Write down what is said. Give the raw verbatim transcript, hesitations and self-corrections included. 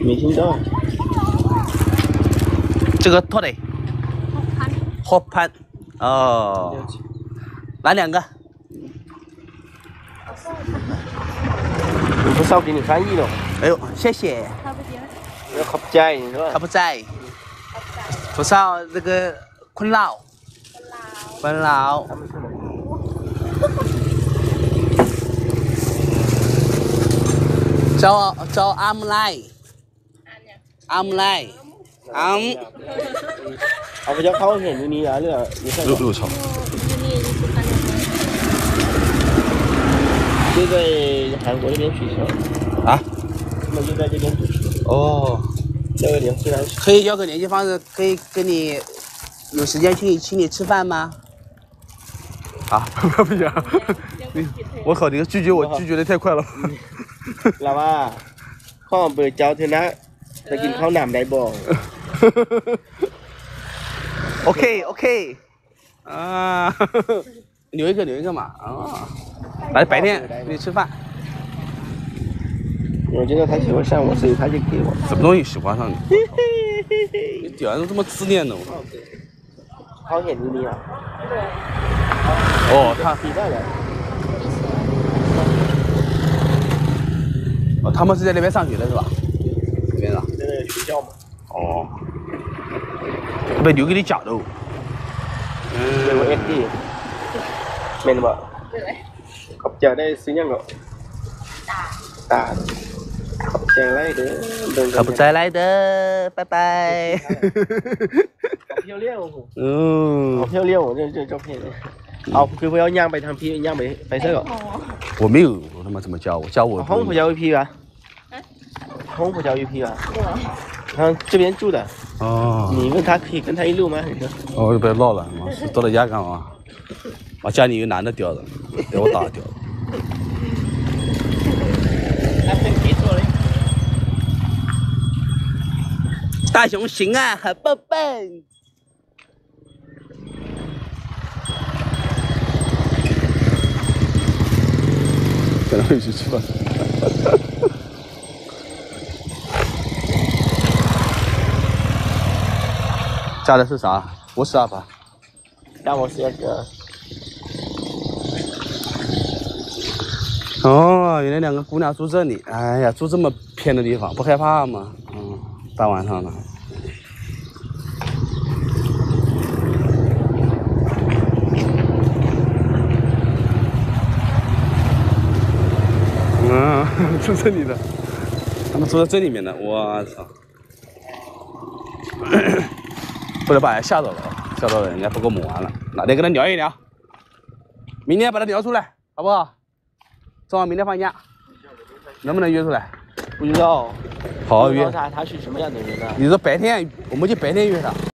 没听到。 这个多的。好盘。哦。来两个。 不少给你翻译了。 哎呦，谢谢。 要合在是吧？ 他不在。不少这个困扰。困扰。叫叫阿姆来。阿姆来。阿姆。 啊，不叫好险，你你啊，那个你看。 六六超。 就在韩国那边取车。 啊？ 他们就在这边取车。哦。要个联系方式。 可以要个联系方式，可以跟你有时间请你请你吃饭吗？啊，不不行，你我靠，你拒绝我拒绝的太快了。 เราว่าข้อเบอร์เจ้าเธอนะจะกินข้าวหนามได้บ่ OK OK 啊，留一个留一个嘛啊，来白天跟你吃饭。 我觉得他喜欢上我，所以他就给我。 什么东西喜欢上你？你屌人都这么自恋的我。 好险你你啊！ 哦，他。 比赛了。 哦，他们是在那边上学的是吧？那边啊。 在那个学校嘛。 哦。被留给你假的哦。 嗯。对我 S D。没那么。ขอบใจได้ซื้อยังก็ตาขอบใจไรเด้อขอบใจไรเด้อ拜拜。 好漂亮哦。 嗯。 好漂亮哦，这这照片。เอาคือพยายามไปทำพี่ย่างไปไปเสื้อก่อน我没有我他妈怎么教我教我ห้องผู้เจ้าอีพีอ่ะห้องผู้เจ้าอีพีอ่ะ他这边住的哦你问他可以跟他一路吗哦就别唠了到了家干嘛我家里有男的叼着给我打掉了大熊行啊很棒棒可能会去吃饭。加的是啥？我十二吧。 加我十二个。 哦，原来两个姑娘住这里。哎呀，住这么偏的地方，不害怕吗？嗯，大晚上的。嗯，住这里的，他们住在这里面的，我操！不能把人吓到了，吓到了人家不给我们玩了，哪天跟他聊一聊，明天把他聊出来，好不好？正好明天放假，能不能约出来？ 不知道， 好好约。 他他是什么样的人呢？ 你说白天，我们就白天约他。